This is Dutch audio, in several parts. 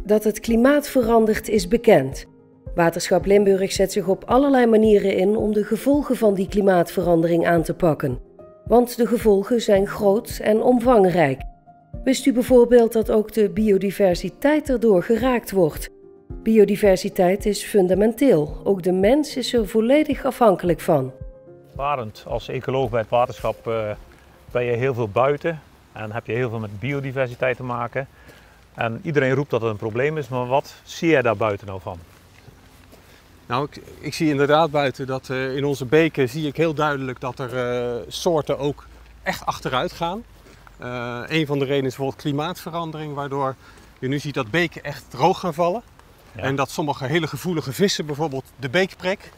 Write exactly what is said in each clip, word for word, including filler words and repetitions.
Dat het klimaat verandert is bekend. Waterschap Limburg zet zich op allerlei manieren in om de gevolgen van die klimaatverandering aan te pakken. Want de gevolgen zijn groot en omvangrijk. Wist u bijvoorbeeld dat ook de biodiversiteit erdoor geraakt wordt? Biodiversiteit is fundamenteel. Ook de mens is er volledig afhankelijk van. Barend, als ecoloog bij het waterschap uh, ben je heel veel buiten en heb je heel veel met biodiversiteit te maken. En iedereen roept dat het een probleem is, maar wat zie jij daar buiten nou van? Nou, ik, ik zie inderdaad buiten dat uh, in onze beken zie ik heel duidelijk dat er uh, soorten ook echt achteruit gaan. Uh, een van de redenen is bijvoorbeeld klimaatverandering, waardoor je nu ziet dat beken echt droog gaan vallen. Ja. En dat sommige hele gevoelige vissen, bijvoorbeeld de beekprek,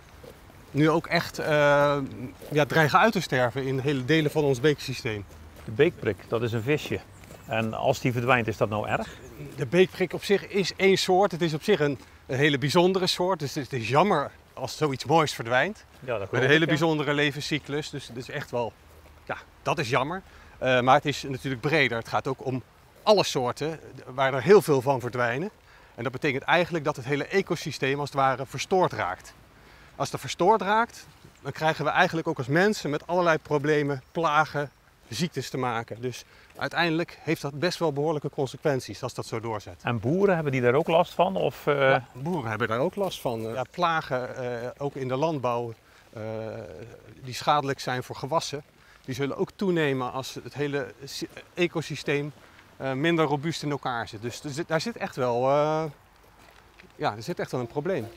nu ook echt uh, ja, dreigen uit te sterven in hele delen van ons beeksysteem. De beekprik, dat is een visje. En als die verdwijnt, is dat nou erg? De beekprik op zich is één soort. Het is op zich een, een hele bijzondere soort. Dus het is jammer als zoiets moois verdwijnt. Ja, dat met een hele ik, bijzondere ja. levenscyclus. Dus het is echt wel, ja, dat is jammer. Uh, maar het is natuurlijk breder. Het gaat ook om alle soorten waar er heel veel van verdwijnen. En dat betekent eigenlijk dat het hele ecosysteem als het ware verstoord raakt. Als het verstoord raakt, dan krijgen we eigenlijk ook als mensen met allerlei problemen, plagen, ziektes te maken. Dus uiteindelijk heeft dat best wel behoorlijke consequenties als dat zo doorzet. En boeren, hebben die daar ook last van? Of, uh... ja, boeren hebben daar ook last van. Ja, plagen, uh, ook in de landbouw, uh, die schadelijk zijn voor gewassen, die zullen ook toenemen als het hele ecosysteem uh, minder robuust in elkaar zit. Dus daar zit echt wel, uh, ja, er zit echt wel een probleem.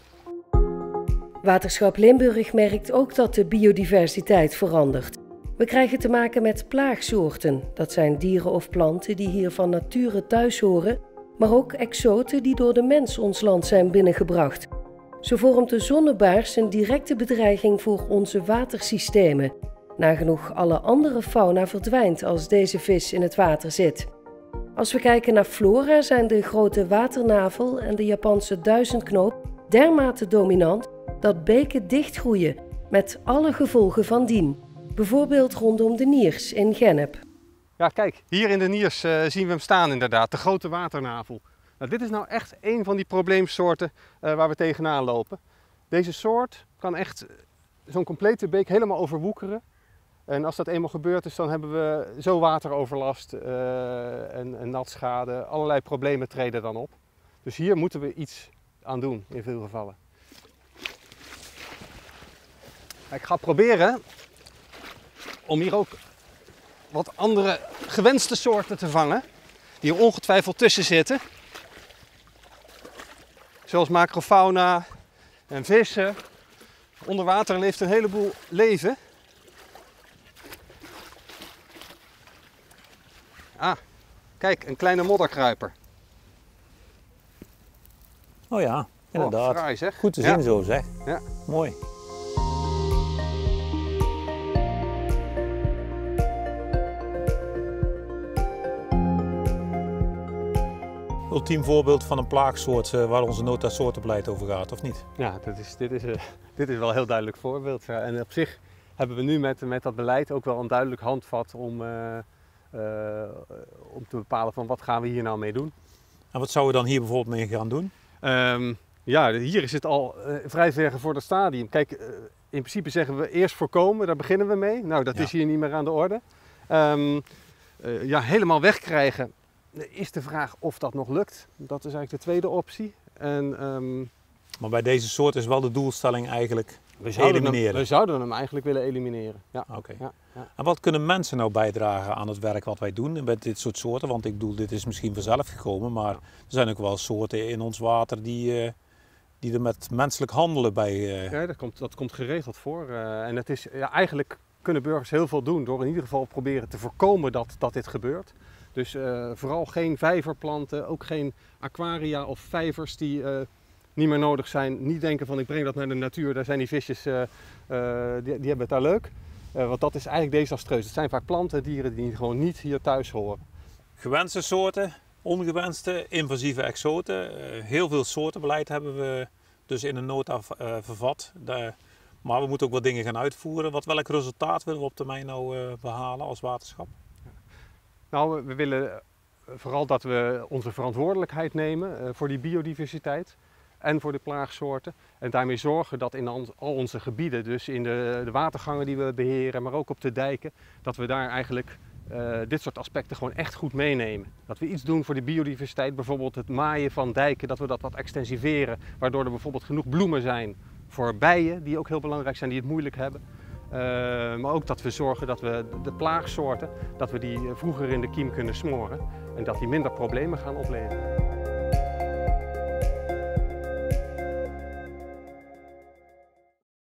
Waterschap Limburg merkt ook dat de biodiversiteit verandert. We krijgen te maken met plaagsoorten. Dat zijn dieren of planten die hier van nature thuis horen, maar ook exoten die door de mens ons land zijn binnengebracht. Zo vormt de zonnebaars een directe bedreiging voor onze watersystemen. Nagenoeg alle andere fauna verdwijnt als deze vis in het water zit. Als we kijken naar flora zijn de grote waternavel en de Japanse duizendknoop dermate dominant dat beken dichtgroeien, met alle gevolgen van dien. Bijvoorbeeld rondom de Niers in Gennep. Ja, kijk, hier in de Niers uh, zien we hem staan inderdaad, de grote waternavel. Nou, dit is nou echt een van die probleemsoorten uh, waar we tegenaan lopen. Deze soort kan echt zo'n complete beek helemaal overwoekeren. En als dat eenmaal gebeurd is, dan hebben we zo wateroverlast uh, en, en natschade. Allerlei problemen treden dan op. Dus hier moeten we iets aan doen in veel gevallen. Ik ga proberen om hier ook wat andere gewenste soorten te vangen, die er ongetwijfeld tussen zitten. Zoals macrofauna en vissen. Onder water leeft een heleboel leven. Ah, kijk, een kleine modderkruiper. Oh ja, inderdaad. Oh, fraai, zeg. Goed te zien ja. Zo zeg. Ja. Mooi. Ultiem voorbeeld van een plaagsoort waar onze nota-soortenbeleid over gaat, of niet? Ja, dit is, dit is, uh, dit is wel een heel duidelijk voorbeeld. Ja. En op zich hebben we nu met, met dat beleid ook wel een duidelijk handvat om, uh, uh, om te bepalen van wat gaan we hier nou mee doen. En wat zouden we dan hier bijvoorbeeld mee gaan doen? Um, ja, hier is het al uh, vrij ver gevorderd stadium. Kijk, uh, in principe zeggen we eerst voorkomen, daar beginnen we mee. Nou, dat ja. is hier niet meer aan de orde. Um, uh, ja, helemaal wegkrijgen. Is de vraag of dat nog lukt. Dat is eigenlijk de tweede optie. En, um, maar bij deze soort is wel de doelstelling eigenlijk we zouden elimineren? Hem, we zouden hem eigenlijk willen elimineren. Ja. Okay. Ja, ja. En wat kunnen mensen nou bijdragen aan het werk wat wij doen met dit soort soorten? Want ik bedoel, dit is misschien vanzelf gekomen, maar er zijn ook wel soorten in ons water die, uh, die er met menselijk handelen bij... Uh... Ja, dat komt, dat komt geregeld voor. Uh, en het is, ja, eigenlijk kunnen burgers heel veel doen door in ieder geval proberen te voorkomen dat, dat dit gebeurt. Dus uh, vooral geen vijverplanten, ook geen aquaria of vijvers die uh, niet meer nodig zijn. Niet denken van ik breng dat naar de natuur, daar zijn die visjes, uh, uh, die, die hebben het daar leuk. Uh, want dat is eigenlijk desastreus. Het zijn vaak planten, dieren die gewoon niet hier thuis horen. Gewenste soorten, ongewenste, invasieve exoten. Uh, heel veel soortenbeleid hebben we dus in een nota uh, vervat. De, maar we moeten ook wat dingen gaan uitvoeren. Wat, welk resultaat willen we op termijn nou uh, behalen als waterschap? Nou, we willen vooral dat we onze verantwoordelijkheid nemen uh, voor die biodiversiteit en voor de plaagsoorten. En daarmee zorgen dat in al onze gebieden, dus in de, de watergangen die we beheren, maar ook op de dijken, dat we daar eigenlijk uh, dit soort aspecten gewoon echt goed meenemen. Dat we iets doen voor de biodiversiteit, bijvoorbeeld het maaien van dijken, dat we dat wat extensiveren, waardoor er bijvoorbeeld genoeg bloemen zijn voor bijen, die ook heel belangrijk zijn, die het moeilijk hebben. Uh, maar ook dat we zorgen dat we de plaagsoorten, dat we die vroeger in de kiem kunnen smoren en dat die minder problemen gaan opleveren.